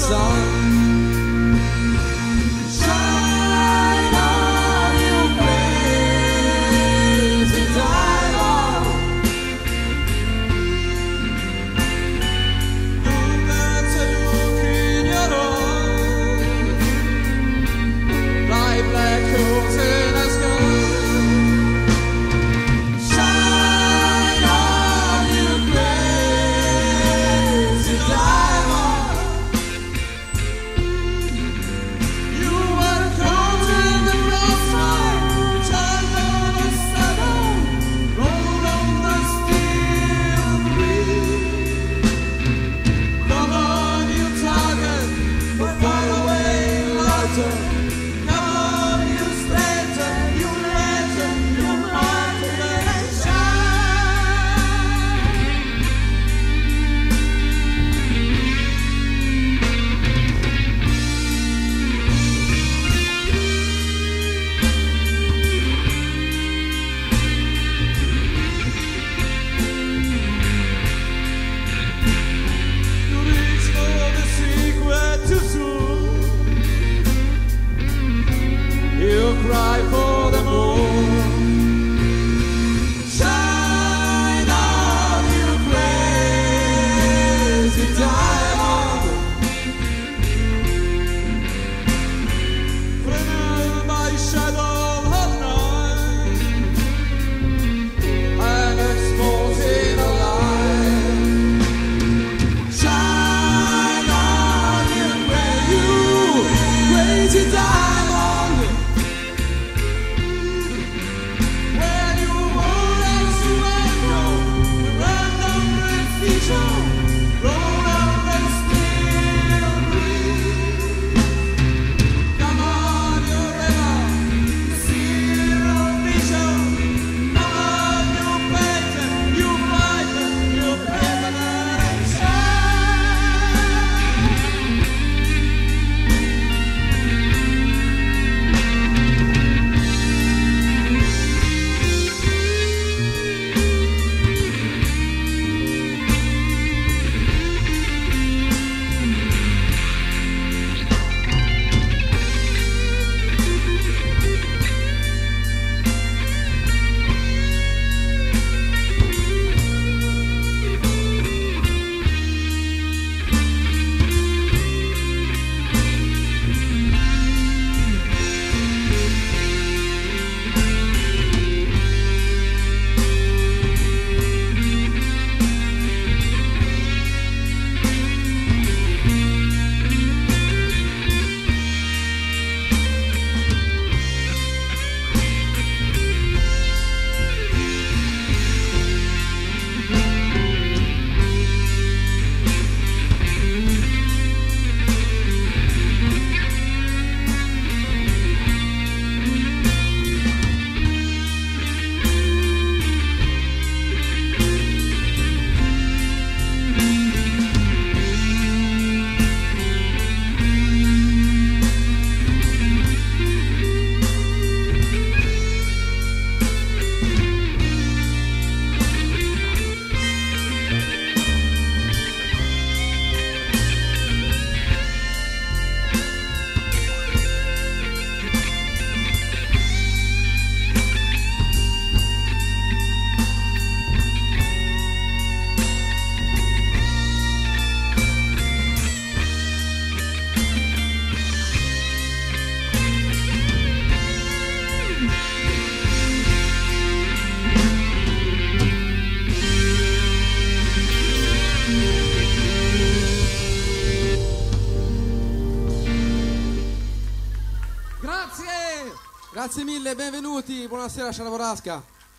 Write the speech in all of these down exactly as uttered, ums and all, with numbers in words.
Grazie mille, benvenuti, buonasera Sciarborasca.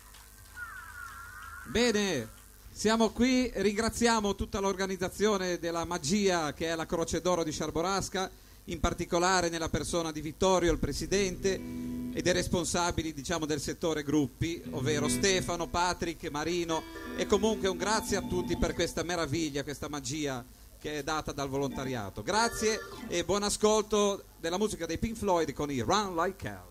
Bene, siamo qui, ringraziamo tutta l'organizzazione della Magia che è la Croce d'Oro di Sciarborasca, in particolare nella persona di Vittorio, il presidente, e dei responsabili, diciamo, del settore gruppi, ovvero Stefano, Patrick, Marino, e comunque un grazie a tutti per questa meraviglia, questa magia che è data dal volontariato. Grazie e buon ascolto della musica dei Pink Floyd con i Run Like Hell.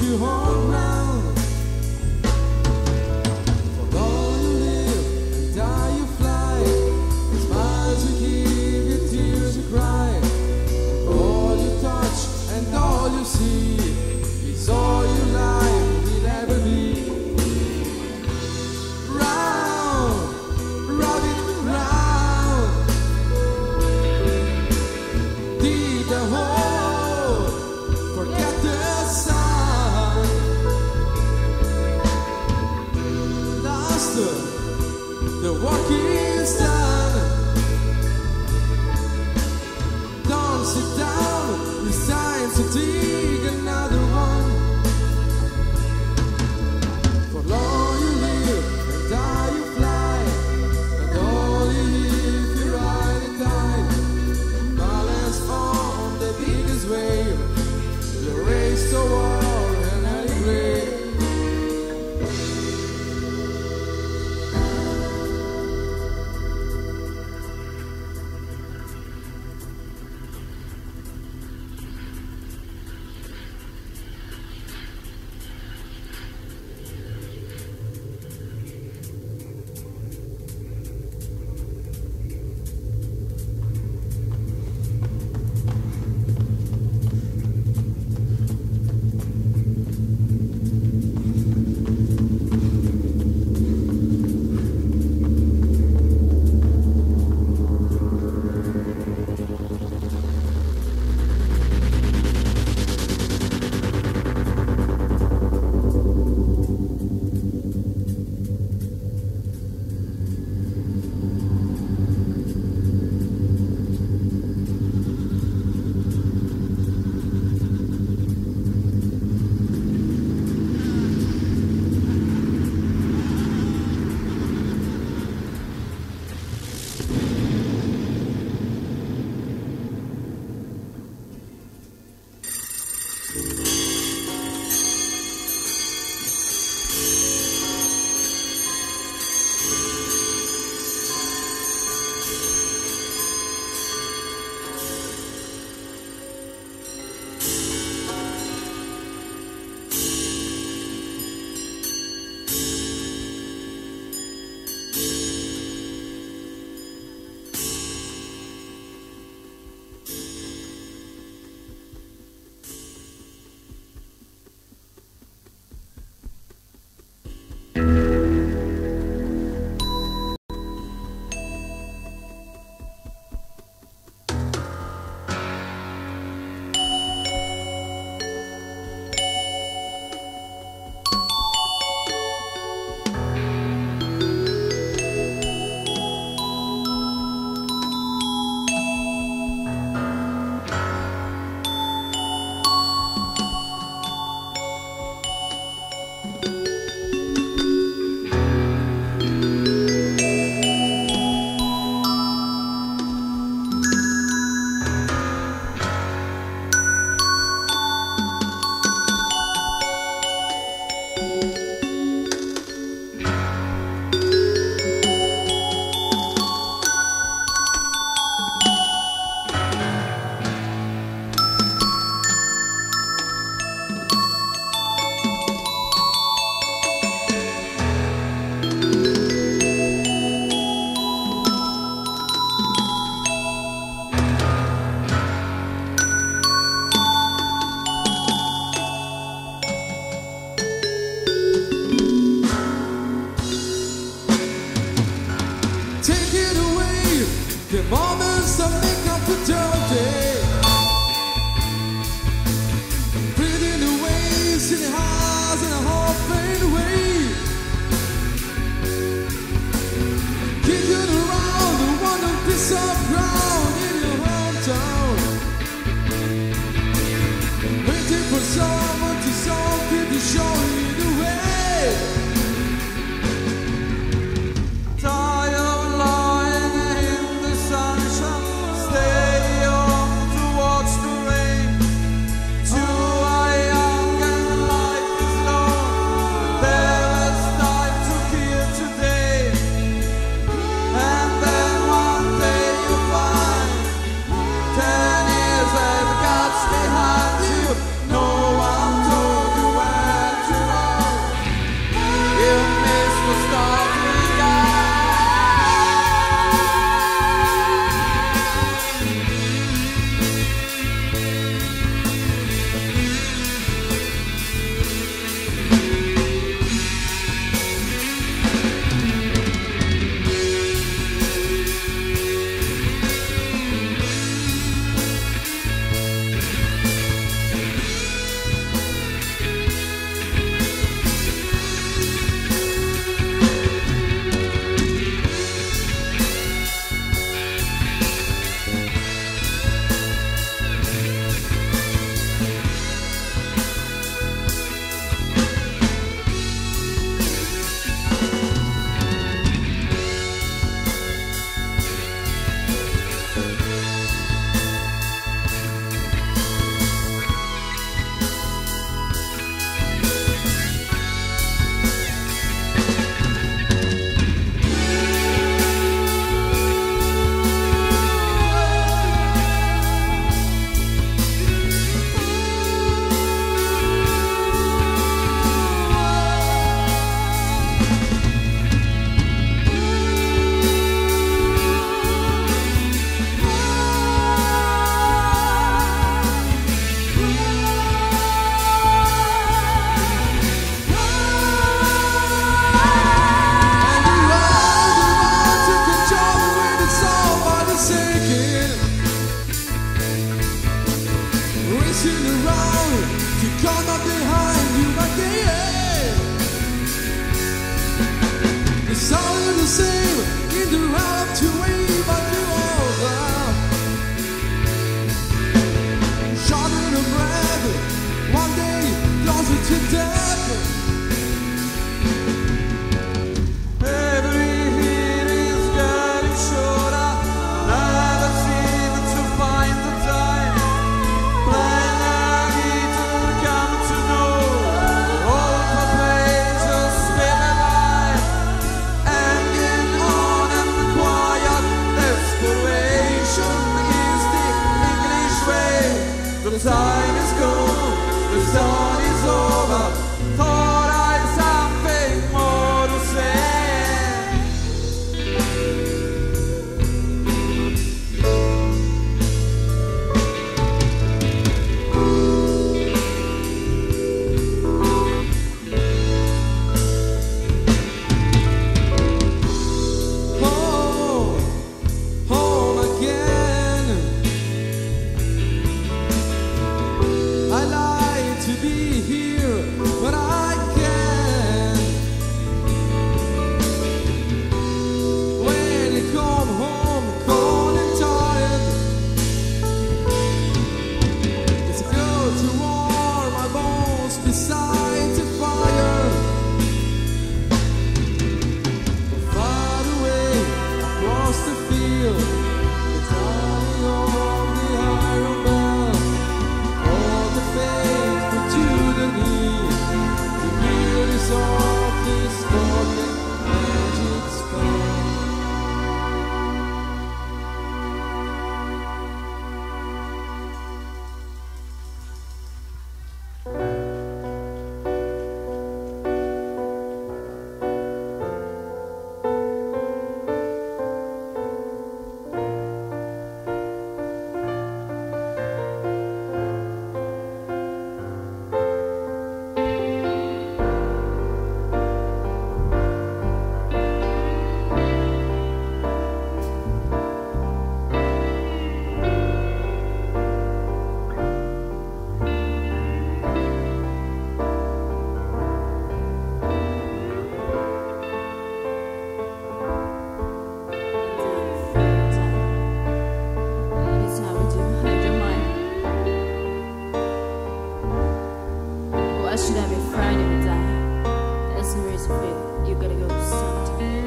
you hold round. For all you live and die you fly, with smiles you give, your tears you cry. All you touch and all you see is all your life will ever be. Round, round it round, dig the hole, forget the sun. Lost, the work is done. Don't sit down, it's time to dig another one. For long you live and die you fly, and only if you ride the tide. Balance on the biggest wave, you race toward an early grave. the same in the round to wave but you over. Shattered and red, one day closer to death. Every hit is getting shorter, never seem to find the time. Playing a hit to come to know all the pages living life. Hanging on and quiet desperation is the English way. The time is gone, the sun is over. Thought I had something more to say. Home, home again. I like to be here, but I can't. When you come home, cold and tired, it's good to warm my bones beside the fire. Far away across the field, the tiny of the iron bell. All the faithful to the need, the beauties of this spoken magic spell. That's how we do. Hide your mind. Why should I be frightened to die? There's no reason for you. You gotta go sometime.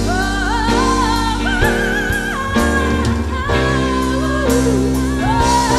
Oh,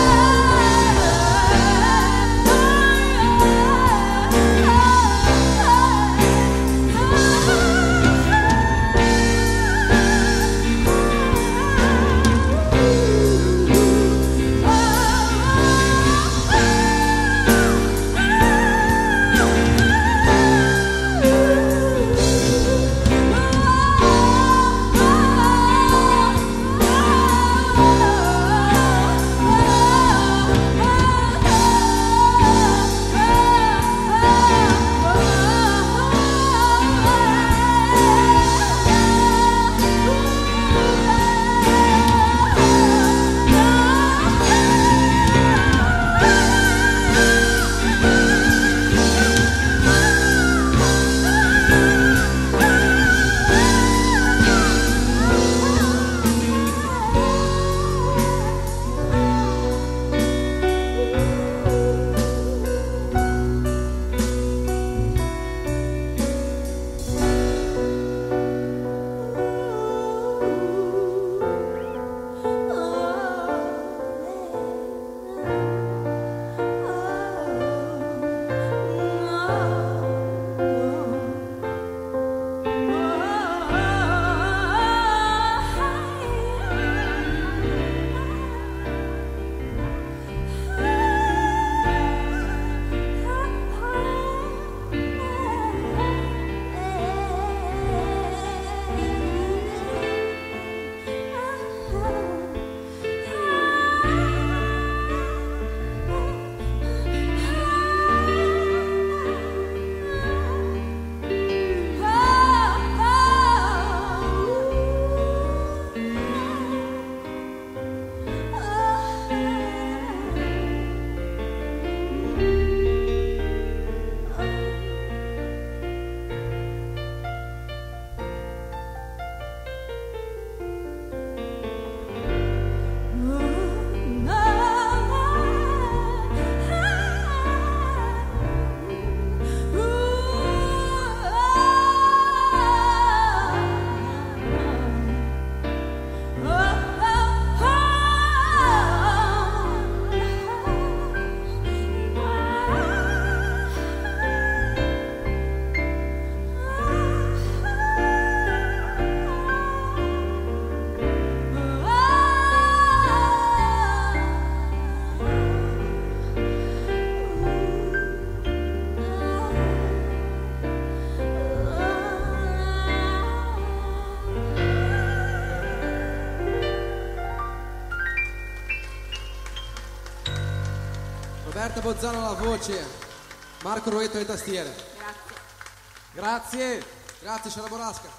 Roberta Bozzano alla voce, Marco Roetto alle tastiere. Grazie. Grazie Sciarborasca.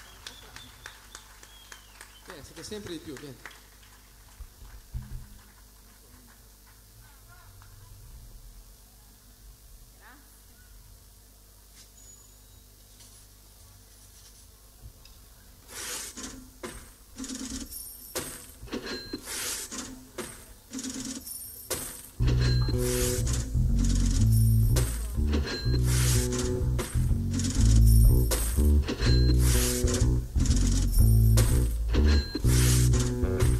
Bene, siete sempre di più, vieni. Thank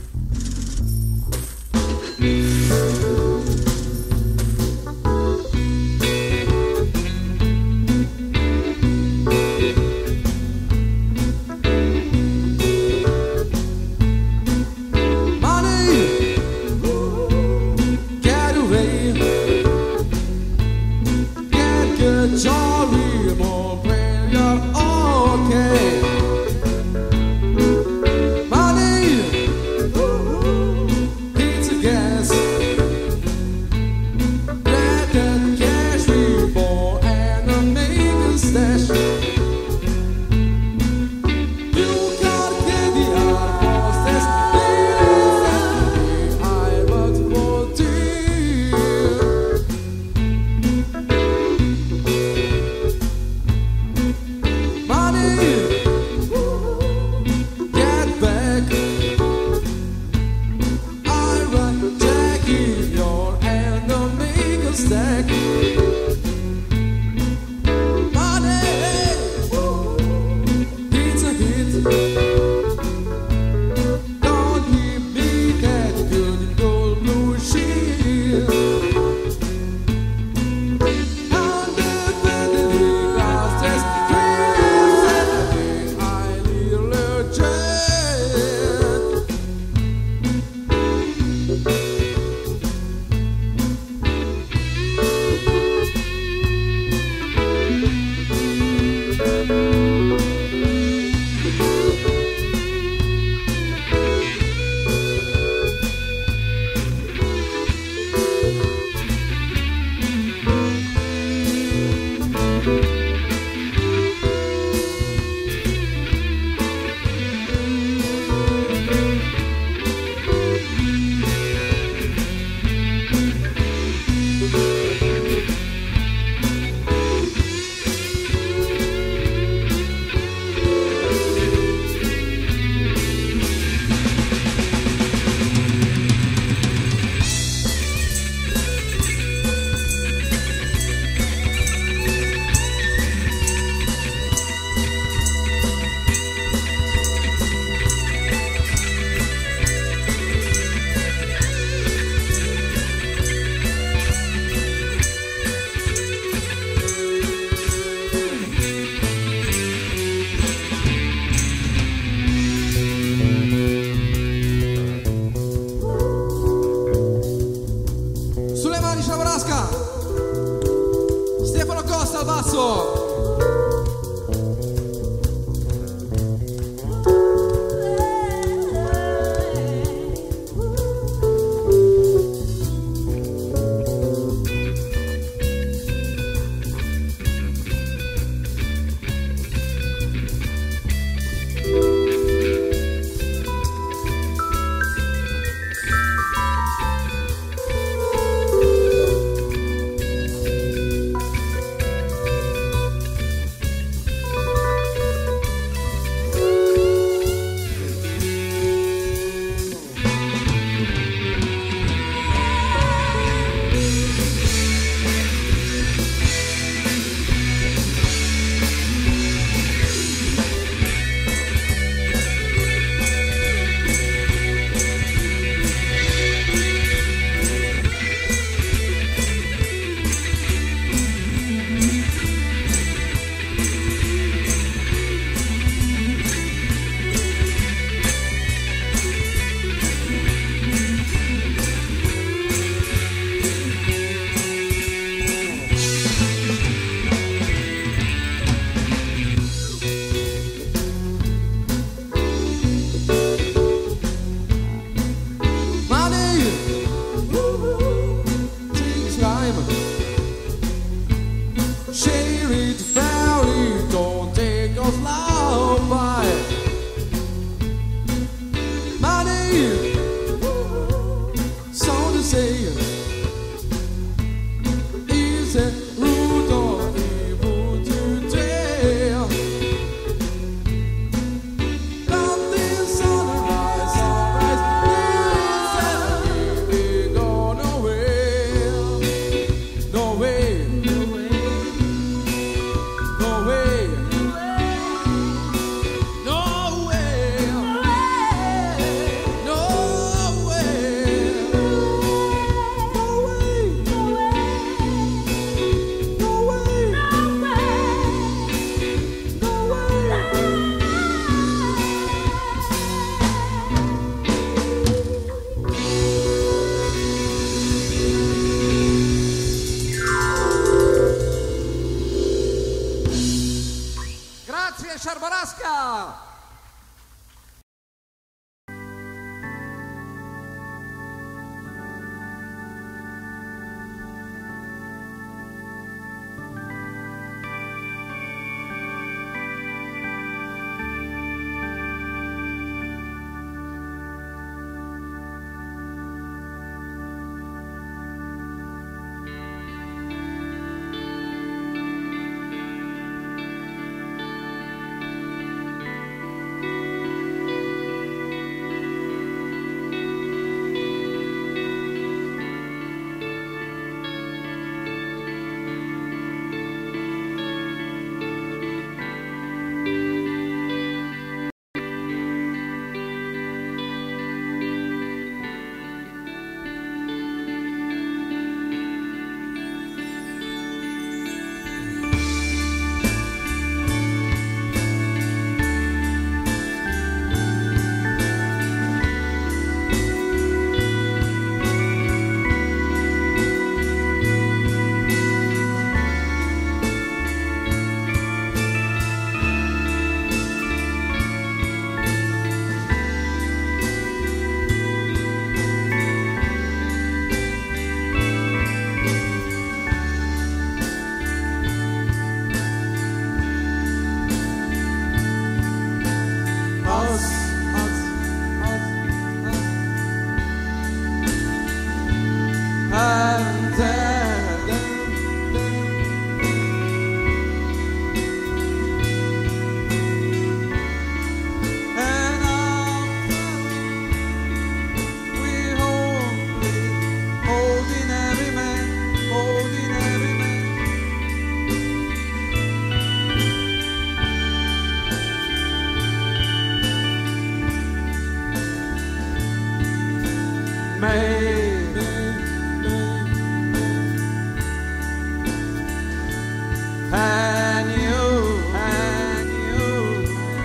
And you, and you,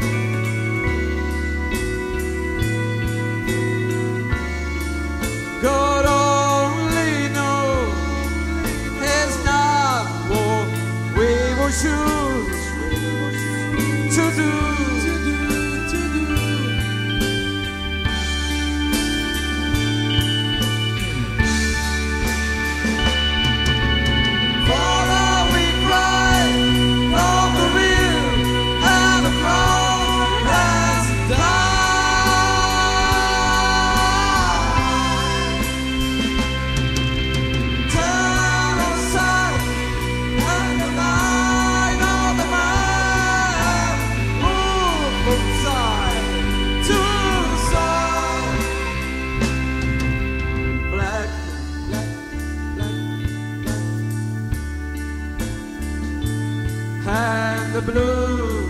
God only knows it's not what we will choose to do. And the blue,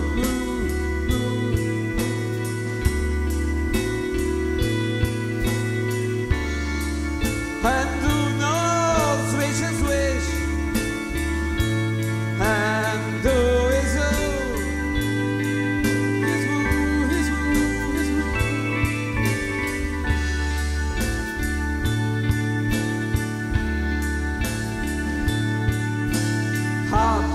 and do not switch and swish, and do is who, is who, is who, is who. How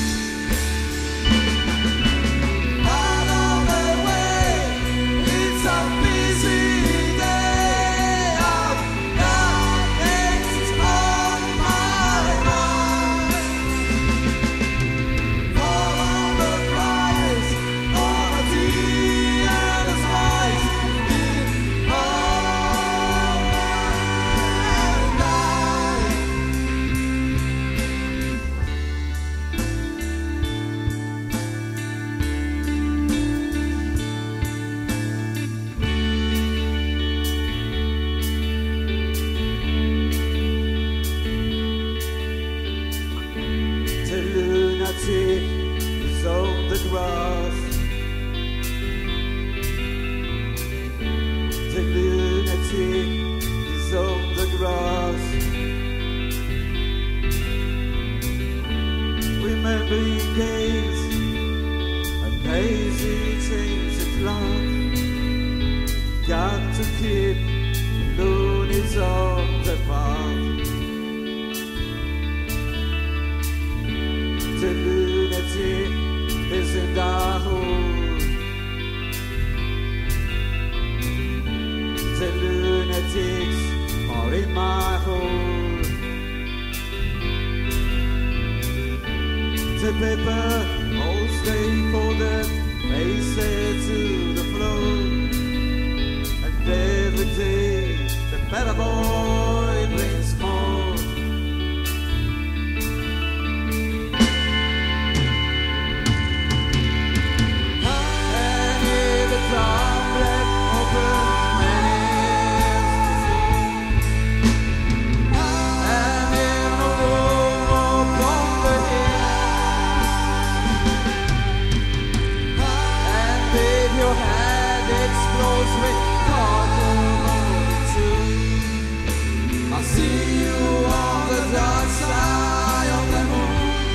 It's to keep loonies on the path. The lunatic is in the hole. The lunatics are in my hole. The paper all stay folded, faces to the floor. And every day the better boy brings more. And in the dark black open man's and in the room upon the hill, and if your head explodes with cardboard too, I'll see you on the dark side of the moon.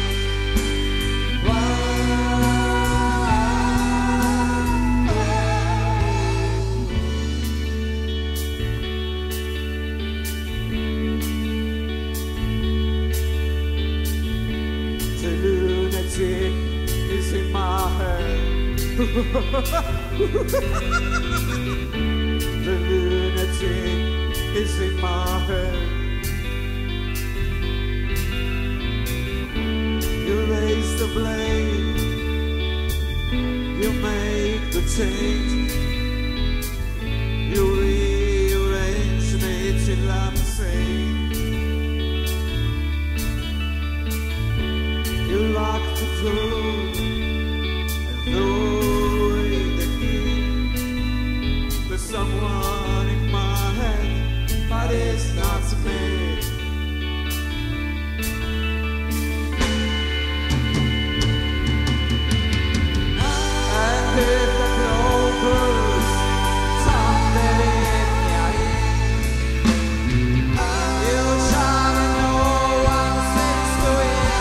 The lunatic is in my head. The lunatic is in my head. You raise the blade, you make the change, you rearrange me till I'm sane. You lock the door and throw away the key. There's someone in my head, but it's not me. And if the clovers tumble in your ear, you shout and no one seems to hear.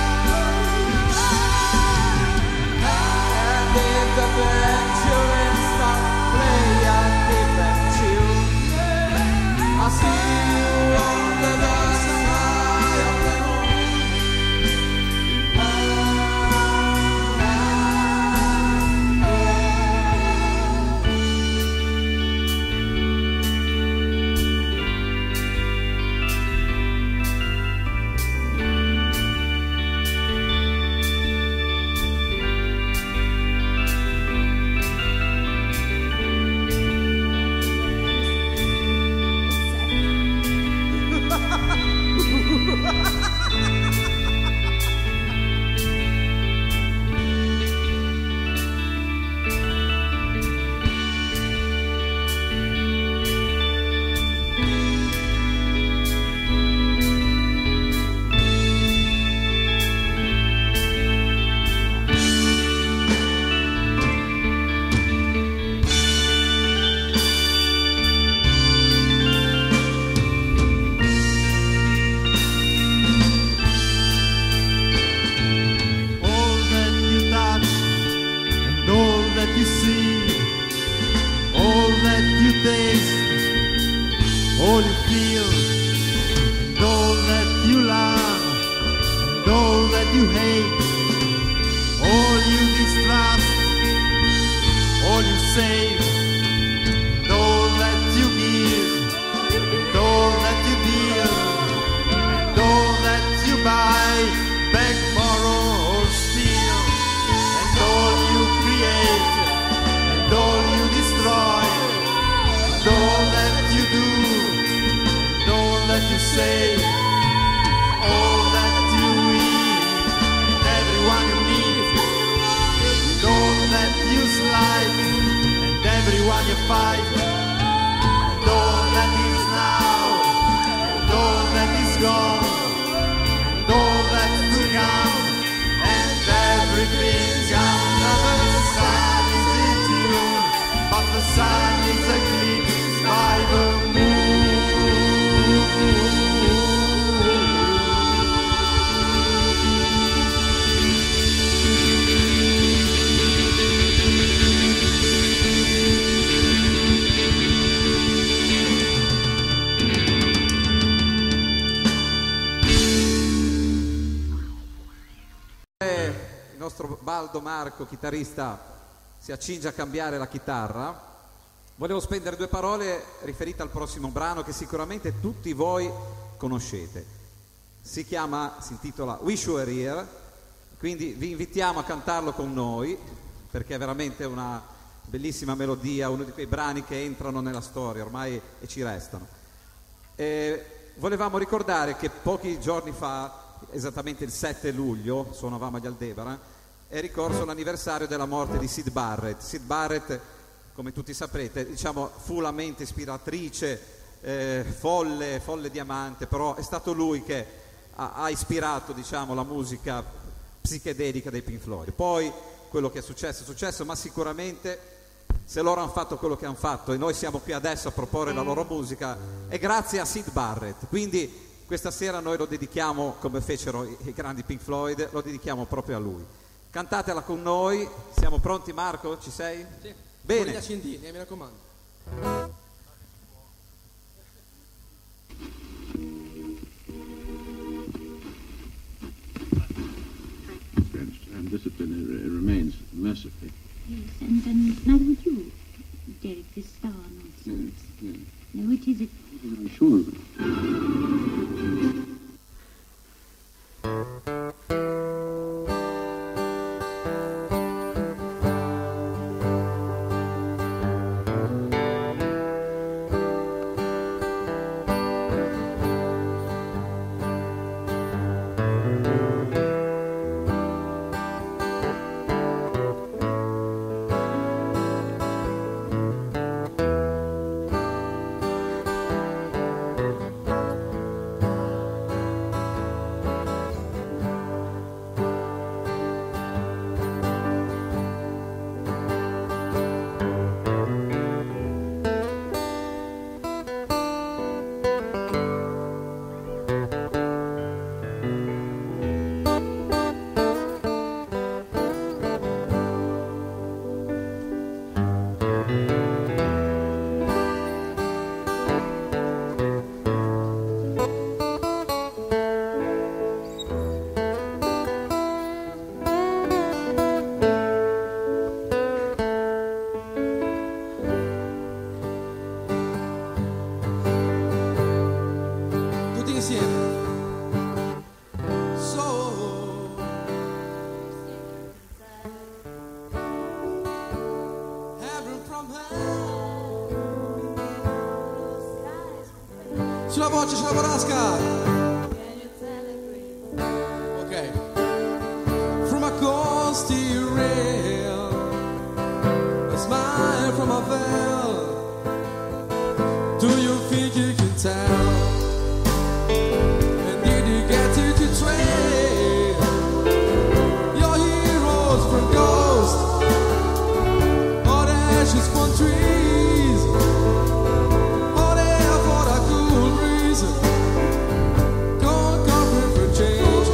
And if the pendulum stop play a different tune, I'll see you on the dark side of the moon. All that you touch and all that you see, all that you taste, all you feel, and all that you love, and all that you hate, all you distrust, all you save, and all that you give, and all that you deal, and all that you buy, beg, borrow, or steal, and all you create, and all you destroy, and all that you do, and all that you say, all that you eat, and everyone you meet, and all that you slight, and everyone you fight, and all that is now, and all that is gone, and all that's to come, and everything under the sun is in tune, but the sun is eclipsed by the moon. Aldo Marco, chitarrista, si accinge a cambiare la chitarra, volevo spendere due parole riferite al prossimo brano che sicuramente tutti voi conoscete. Si chiama, si intitola Wish You Were Here, quindi vi invitiamo a cantarlo con noi perché è veramente una bellissima melodia, uno di quei brani che entrano nella storia ormai e ci restano. E volevamo ricordare che pochi giorni fa, esattamente il sette luglio, suonavamo agli Aldebaran, è ricorso l'anniversario della morte di Syd Barrett. Syd Barrett, come tutti saprete, diciamo, fu la mente ispiratrice, eh, folle, folle diamante, però è stato lui che ha, ha ispirato, diciamo, la musica psichedelica dei Pink Floyd. Poi quello che è successo è successo, ma sicuramente se loro hanno fatto quello che hanno fatto e noi siamo qui adesso a proporre la loro musica è grazie a Syd Barrett. Quindi questa sera noi lo dedichiamo, come fecero i, i grandi Pink Floyd, lo dedichiamo proprio a lui. Cantatela con noi, siamo pronti? Marco, ci sei? Sì. Bene. Con gli accendini, mi raccomando. And discipline uh, remains mercifully. Yes, and, and neither would you, Derek, this star nonsense. Yes, yes. No, it is it. I'm sure of it. Sulla voce, sulla borrasca. Ok. From a coast to rail, a smile from a veil. Do you think you can tell? And did you get to the trail? Your heroes from ghosts, all the ashes from trees. All there for the cool breeze. Don't come for change.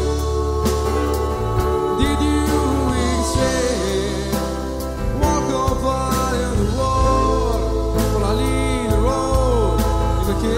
Did you expect? Walk on by in the road, on a lead road in the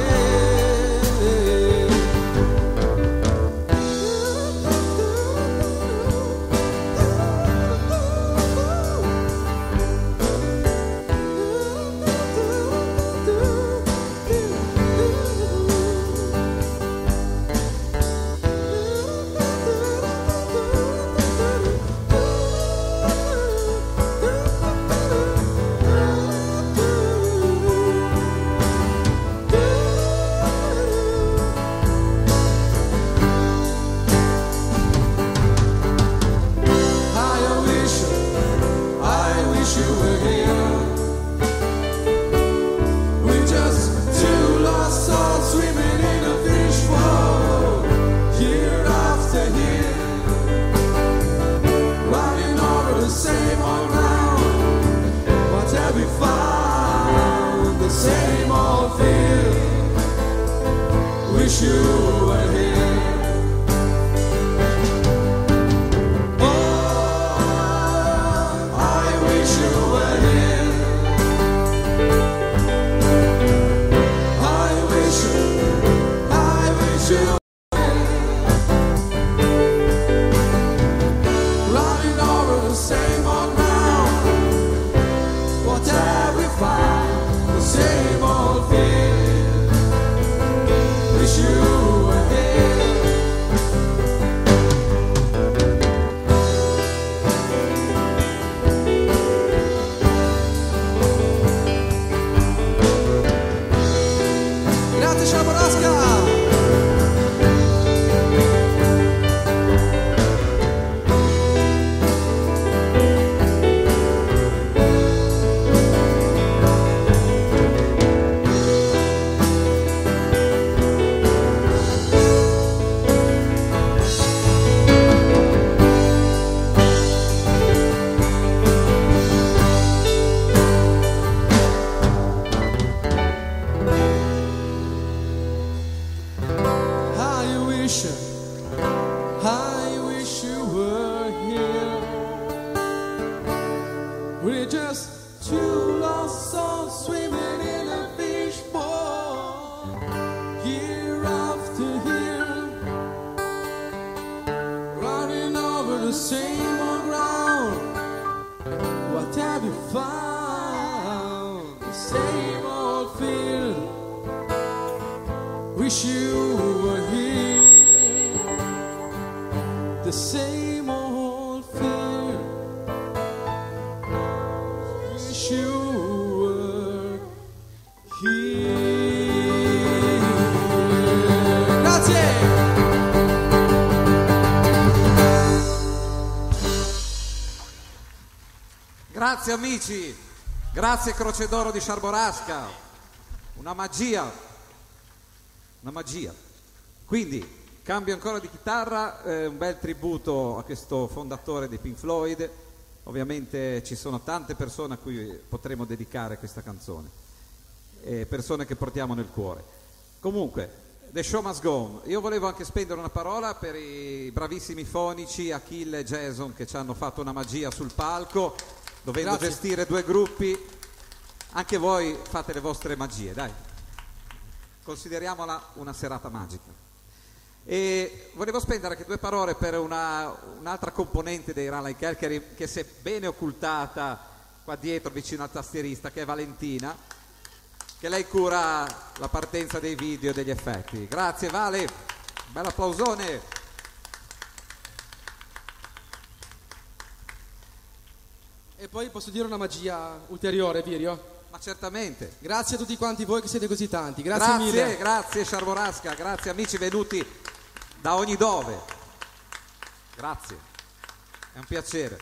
what have we find? The same old thing. Wish you were here. Grazie Sciaborasca. I wish you were here. We're just two lost souls swimming in a fishbowl, year after year, running over the same old ground. What have you found? The same old fear. Wish you were here. The same old fear. Wish you were here. Grazie. Grazie amici, grazie Croce d'Oro di Sciarborasca, una magia, una magia. Quindi cambio ancora di chitarra, eh, un bel tributo a questo fondatore dei Pink Floyd. Ovviamente ci sono tante persone a cui potremo dedicare questa canzone, eh, persone che portiamo nel cuore. Comunque, The Show Must Go On. Io volevo anche spendere una parola per i bravissimi fonici Achille e Jason che ci hanno fatto una magia sul palco, dovendo Grazie. gestire due gruppi. Anche voi fate le vostre magie, dai. Consideriamola una serata magica. E volevo spendere anche due parole per una, un'altra componente dei Raleigh Calcari che si è bene occultata qua dietro vicino al tastierista, che è Valentina, che lei cura la partenza dei video e degli effetti. Grazie Vale, bel applausone. E poi posso dire una magia ulteriore, Virio? Ma certamente. Grazie a tutti quanti voi che siete così tanti, grazie, Grazie, mille. grazie Sciarborasca, grazie amici venuti da ogni dove. Grazie, è un piacere.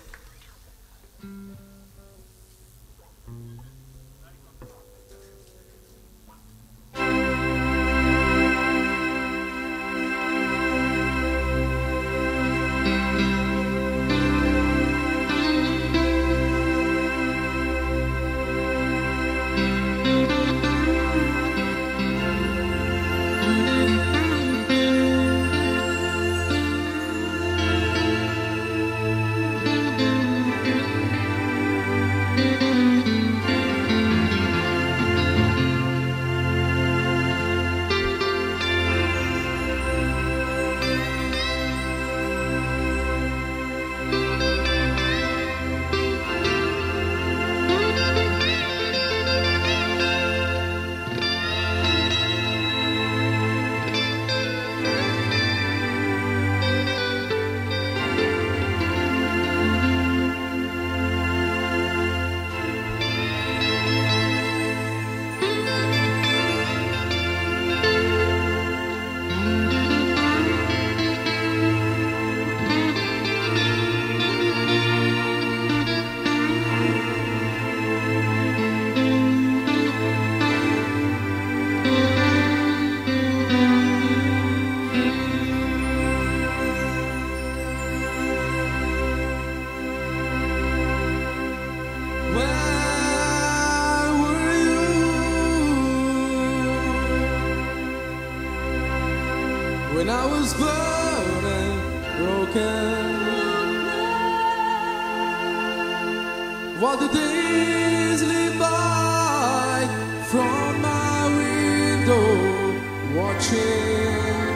When I was burning, broken, while the days live by from my window, watching,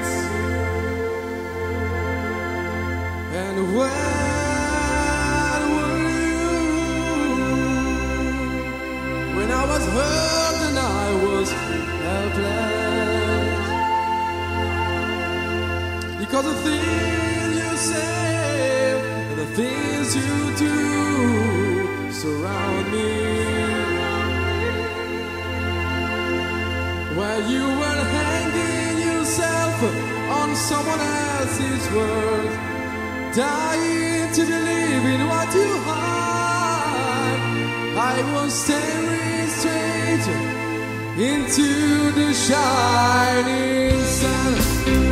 and when were you? was hurt and I was helpless. Because the things you say and the things you do surround me. While you were hanging yourself on someone else's words, dying to believe in what you hide, I was staring straight into the shining sun.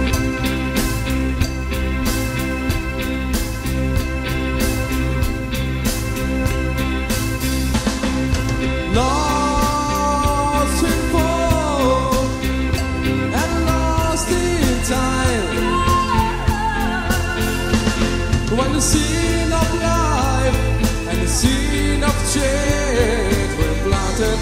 Lost in fall and lost in time. When the scene of life and the scene of change were planted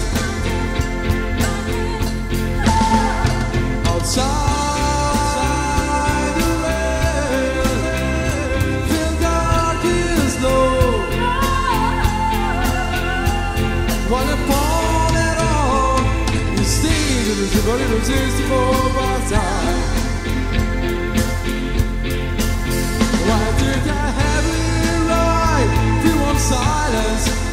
outside the rain, feel dark is low. While upon it all, you stayed with the body irresistible by time. Why did I have it right? Feel one silence.